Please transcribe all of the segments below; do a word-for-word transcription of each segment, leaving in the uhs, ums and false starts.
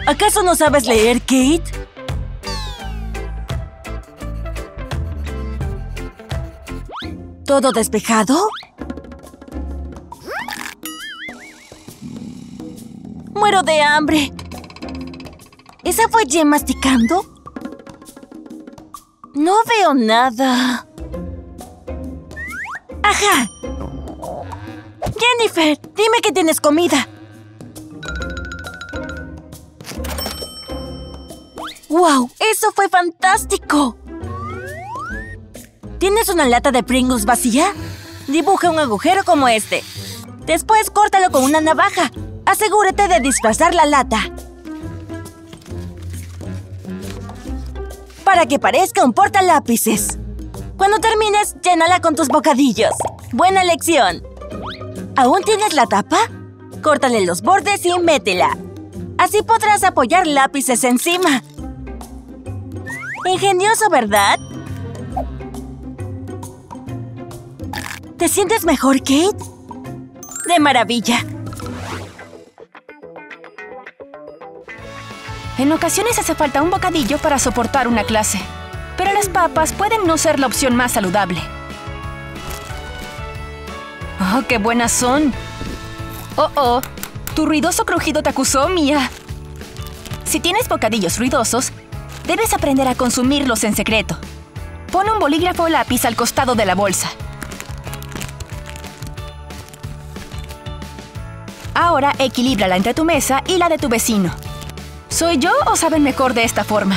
¿Acaso no sabes leer, Kate? ¿Todo despejado? ¡Muero de hambre! ¿Esa fue Jen masticando? No veo nada. ¡Ajá! Jennifer, dime que tienes comida. ¡Wow! ¡Eso fue fantástico! ¿Tienes una lata de Pringles vacía? Dibuja un agujero como este. Después córtalo con una navaja. Asegúrate de disfrazar la lata. Para que parezca un portalápices. Cuando termines, llénala con tus bocadillos. ¡Buena elección! ¿Aún tienes la tapa? Córtale los bordes y métela. Así podrás apoyar lápices encima. Ingenioso, ¿verdad? ¿Te sientes mejor, Kate? ¡De maravilla! En ocasiones hace falta un bocadillo para soportar una clase. Pero las papas pueden no ser la opción más saludable. ¡Oh, qué buenas son! ¡Oh, oh! Tu ruidoso crujido te acusó, Mia. Si tienes bocadillos ruidosos, debes aprender a consumirlos en secreto. Pon un bolígrafo o lápiz al costado de la bolsa. Ahora equilíbrala entre tu mesa y la de tu vecino. ¿Soy yo o saben mejor de esta forma?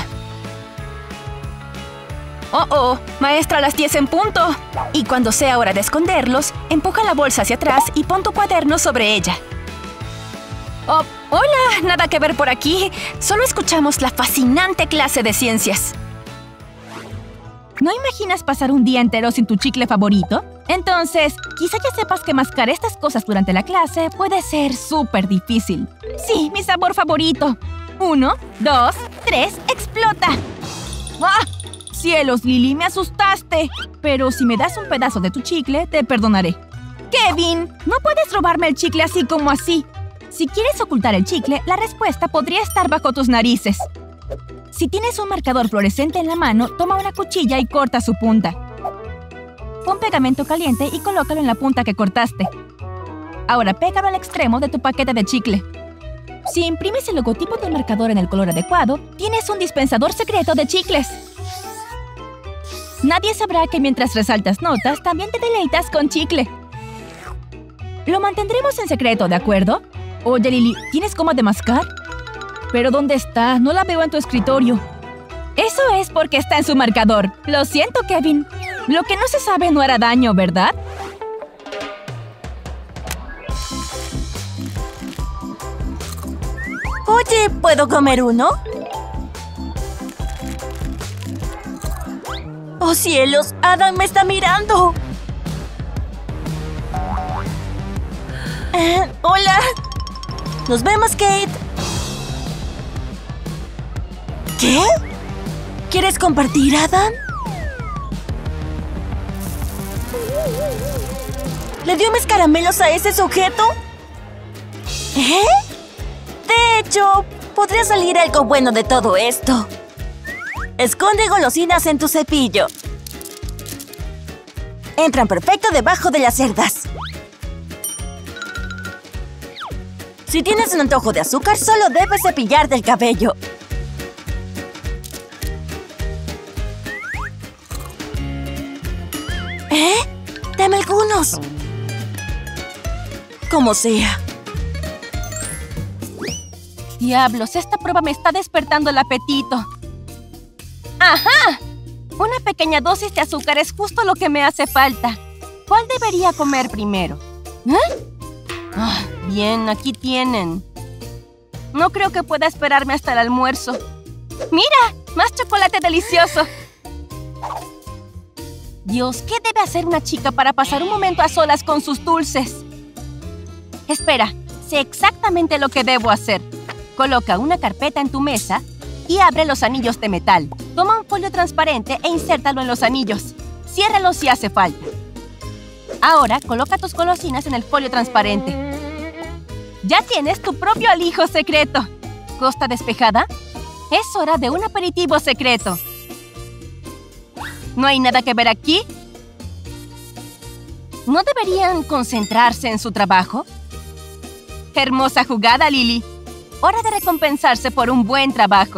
¡Oh, oh! Maestra, a las diez en punto. Y cuando sea hora de esconderlos, empuja la bolsa hacia atrás y pon tu cuaderno sobre ella. ¡Oh! ¡Hola! Nada que ver por aquí. Solo escuchamos la fascinante clase de ciencias. ¿No imaginas pasar un día entero sin tu chicle favorito? Entonces, quizá ya sepas que mascar estas cosas durante la clase puede ser súper difícil. Sí, mi sabor favorito. Uno, dos, tres, ¡explota! ¡Ah! ¡Cielos, Lily! ¡Me asustaste! Pero si me das un pedazo de tu chicle, te perdonaré. ¡Kevin! No puedes robarme el chicle así como así. Si quieres ocultar el chicle, la respuesta podría estar bajo tus narices. Si tienes un marcador fluorescente en la mano, toma una cuchilla y corta su punta. Pon pegamento caliente y colócalo en la punta que cortaste. Ahora pégalo al extremo de tu paquete de chicle. Si imprimes el logotipo del marcador en el color adecuado, tienes un dispensador secreto de chicles. Nadie sabrá que mientras resaltas notas, también te deleitas con chicle. Lo mantendremos en secreto, ¿de acuerdo? Oye, Lily, ¿tienes goma de mascar? ¿Pero dónde está? No la veo en tu escritorio. Eso es porque está en su marcador. Lo siento, Kevin. Lo que no se sabe no hará daño, ¿verdad? Oye, ¿puedo comer uno? ¡Oh, cielos! ¡Adam me está mirando! Eh, ¡Hola! ¡Nos vemos, Kate! ¿Qué? ¿Quieres compartir, Adam? ¿Le dio mis caramelos a ese sujeto? ¿Eh? De hecho, podría salir algo bueno de todo esto. Esconde golosinas en tu cepillo. Entran perfecto debajo de las cerdas. Si tienes un antojo de azúcar, solo debes cepillarte el cabello. ¿Eh? Dame algunos. Como sea. Diablos, esta prueba me está despertando el apetito. ¡Ajá! Una pequeña dosis de azúcar es justo lo que me hace falta. ¿Cuál debería comer primero? ¿Eh? Ah, bien, aquí tienen. No creo que pueda esperarme hasta el almuerzo. ¡Mira! ¡Más chocolate delicioso! Dios, ¿qué debe hacer una chica para pasar un momento a solas con sus dulces? Espera, sé exactamente lo que debo hacer. Coloca una carpeta en tu mesa y abre los anillos de metal. Toma un folio transparente e insértalo en los anillos. Ciérralo si hace falta. Ahora, coloca tus golosinas en el folio transparente. ¡Ya tienes tu propio alijo secreto! ¿Costa despejada? Es hora de un aperitivo secreto. ¿No hay nada que ver aquí? ¿No deberían concentrarse en su trabajo? Hermosa jugada, Lily. Hora de recompensarse por un buen trabajo.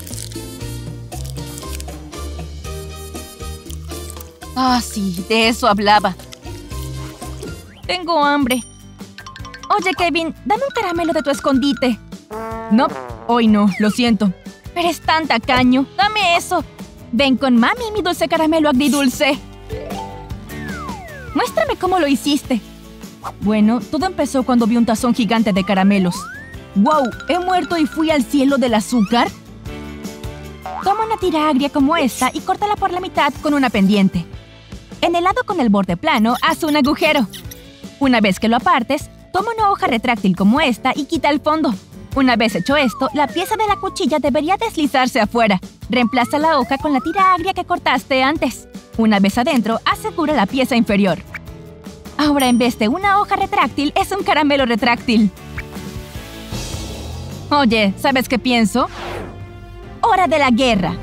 Ah, sí, de eso hablaba. Tengo hambre. Oye, Kevin, dame un caramelo de tu escondite. No, hoy no, lo siento. Eres tan tacaño. Dame eso. Ven con mami, mi dulce caramelo agridulce. Muéstrame cómo lo hiciste. Bueno, todo empezó cuando vi un tazón gigante de caramelos. ¡Wow! ¿He muerto y fui al cielo del azúcar? Toma una tira agria como esta y córtala por la mitad con una pendiente. En el lado con el borde plano, haz un agujero. Una vez que lo apartes, toma una hoja retráctil como esta y quita el fondo. Una vez hecho esto, la pieza de la cuchilla debería deslizarse afuera. Reemplaza la hoja con la tira agria que cortaste antes. Una vez adentro, asegura la pieza inferior. Ahora, en vez de una hoja retráctil, es un caramelo retráctil. Oye, ¿sabes qué pienso? ¡Hora de la guerra!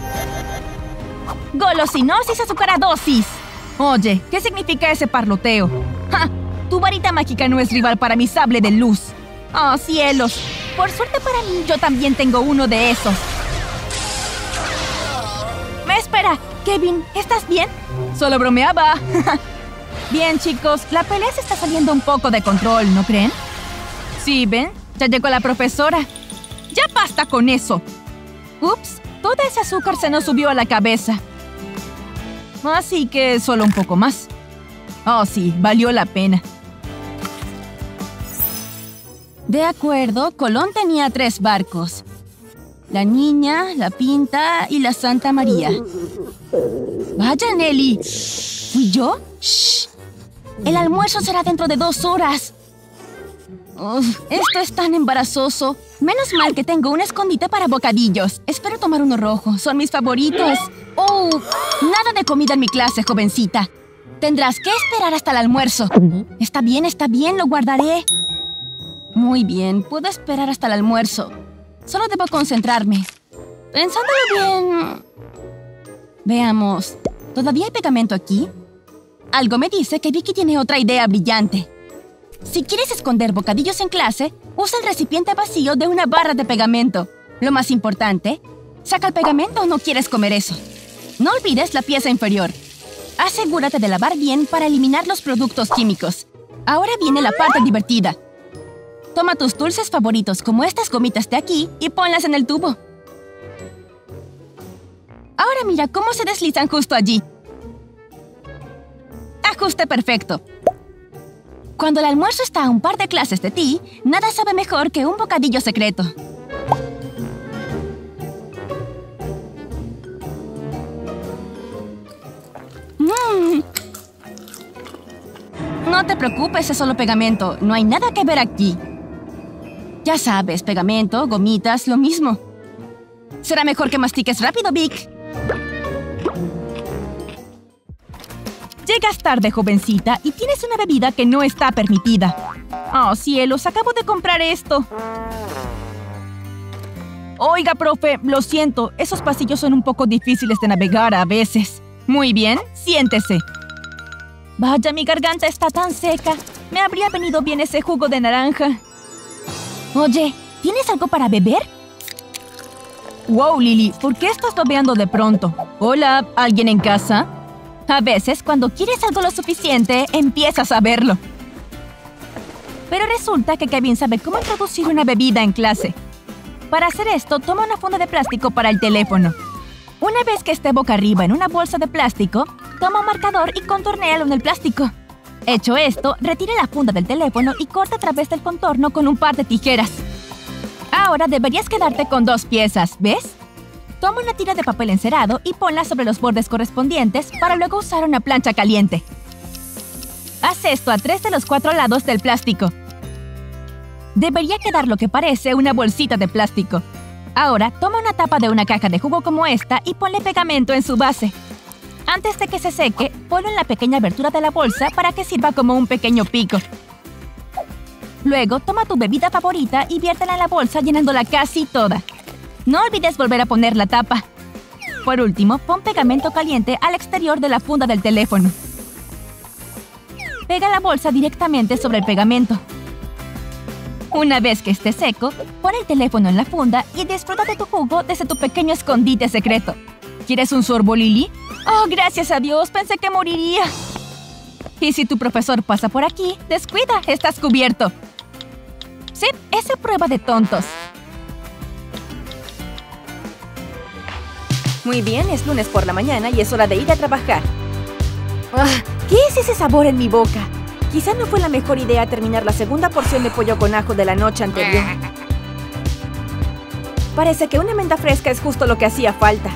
¡Golosinosis azucaradosis! Oye, ¿qué significa ese parloteo? ¡Ja! Tu varita mágica no es rival para mi sable de luz. ¡Oh, cielos! Por suerte para mí, yo también tengo uno de esos. ¡Me espera! Kevin, ¿estás bien? Solo bromeaba. Bien, chicos, la pelea se está saliendo un poco de control, ¿no creen? Sí, ¿ven? Ya llegó la profesora. ¡Ya basta con eso! Ups, todo ese azúcar se nos subió a la cabeza. Así que solo un poco más. Oh, sí, valió la pena. De acuerdo, Colón tenía tres barcos. La Niña, la Pinta y la Santa María. ¡Vaya, Nelly! ¿Fui yo? ¡Shh! El almuerzo será dentro de dos horas. Uf, esto es tan embarazoso. Menos mal que tengo un escondite para bocadillos. Espero tomar uno rojo. Son mis favoritos. ¡Oh! Nada de comida en mi clase, jovencita. Tendrás que esperar hasta el almuerzo. Está bien, está bien, lo guardaré. Muy bien, puedo esperar hasta el almuerzo. Solo debo concentrarme. Pensándolo bien... Veamos. ¿Todavía hay pegamento aquí? Algo me dice que Vicky tiene otra idea brillante. Si quieres esconder bocadillos en clase, usa el recipiente vacío de una barra de pegamento. Lo más importante, saca el pegamento o no quieres comer eso. No olvides la pieza inferior. Asegúrate de lavar bien para eliminar los productos químicos. Ahora viene la parte divertida. Toma tus dulces favoritos como estas gomitas de aquí y ponlas en el tubo. Ahora mira cómo se deslizan justo allí. Ajuste perfecto. Cuando el almuerzo está a un par de clases de ti, nada sabe mejor que un bocadillo secreto. Mm. No te preocupes, es solo pegamento. No hay nada que ver aquí. Ya sabes, pegamento, gomitas, lo mismo. Será mejor que mastiques rápido, Vic. Llegas tarde, jovencita, y tienes una bebida que no está permitida. Oh, cielos, acabo de comprar esto. Oiga, profe, lo siento, esos pasillos son un poco difíciles de navegar a veces. Muy bien, siéntese. Vaya, mi garganta está tan seca. Me habría venido bien ese jugo de naranja. Oye, ¿tienes algo para beber? Wow, Lily, ¿por qué estás babeando de pronto? Hola, ¿alguien en casa? A veces, cuando quieres algo lo suficiente, empiezas a verlo. Pero resulta que Kevin sabe cómo introducir una bebida en clase. Para hacer esto, toma una funda de plástico para el teléfono. Una vez que esté boca arriba en una bolsa de plástico, toma un marcador y contornéalo en el plástico. Hecho esto, retire la funda del teléfono y corta a través del contorno con un par de tijeras. Ahora deberías quedarte con dos piezas, ¿ves? Toma una tira de papel encerado y ponla sobre los bordes correspondientes para luego usar una plancha caliente. Haz esto a tres de los cuatro lados del plástico. Debería quedar lo que parece una bolsita de plástico. Ahora, toma una tapa de una caja de jugo como esta y ponle pegamento en su base. Antes de que se seque, ponlo en la pequeña abertura de la bolsa para que sirva como un pequeño pico. Luego, toma tu bebida favorita y viértela en la bolsa llenándola casi toda. No olvides volver a poner la tapa. Por último, pon pegamento caliente al exterior de la funda del teléfono. Pega la bolsa directamente sobre el pegamento. Una vez que esté seco, pon el teléfono en la funda y disfruta de tu jugo desde tu pequeño escondite secreto. ¿Quieres un sorbo, Lily? ¡Oh, gracias a Dios! Pensé que moriría. Y si tu profesor pasa por aquí, descuida, estás cubierto. Sí, esa prueba de tontos. Muy bien, es lunes por la mañana y es hora de ir a trabajar. Ah, ¿qué es ese sabor en mi boca? Quizá no fue la mejor idea terminar la segunda porción de pollo con ajo de la noche anterior. Parece que una menta fresca es justo lo que hacía falta.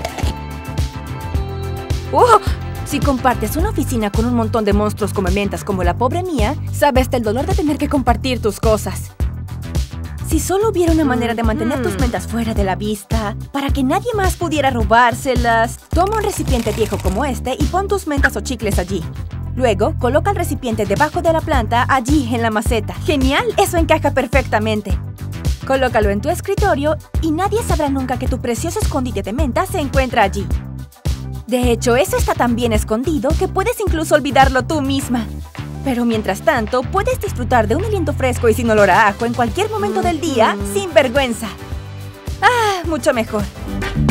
¡Oh! Si compartes una oficina con un montón de monstruos come mentas como la pobre mía, sabes del dolor de tener que compartir tus cosas. Si solo hubiera una manera de mantener tus mentas fuera de la vista, para que nadie más pudiera robárselas, toma un recipiente viejo como este y pon tus mentas o chicles allí. Luego, coloca el recipiente debajo de la planta, allí en la maceta. ¡Genial! Eso encaja perfectamente. Colócalo en tu escritorio y nadie sabrá nunca que tu precioso escondite de menta se encuentra allí. De hecho, eso está tan bien escondido que puedes incluso olvidarlo tú misma. Pero mientras tanto, puedes disfrutar de un aliento fresco y sin olor a ajo en cualquier momento del día, sin vergüenza. ¡Ah! Mucho mejor.